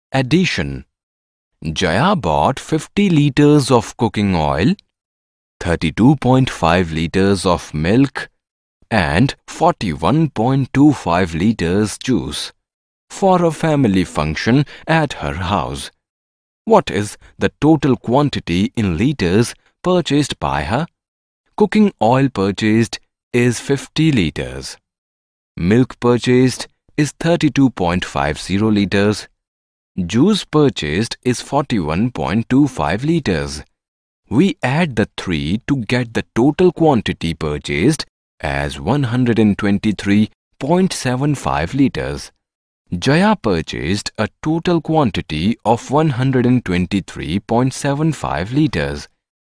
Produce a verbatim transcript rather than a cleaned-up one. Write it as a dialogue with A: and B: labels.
A: Addition. Jaya bought fifty liters of cooking oil, thirty-two point five liters of milk and forty-one point two five liters juice for a family function at her house. What is the total quantity in liters purchased by her? Cooking oil purchased is fifty liters. Milk purchased is thirty-two point five zero liters. Juice purchased is forty-one point two five liters. We add the three to get the total quantity purchased as one hundred twenty-three point seven five liters. Jaya purchased a total quantity of one hundred twenty-three point seven five liters.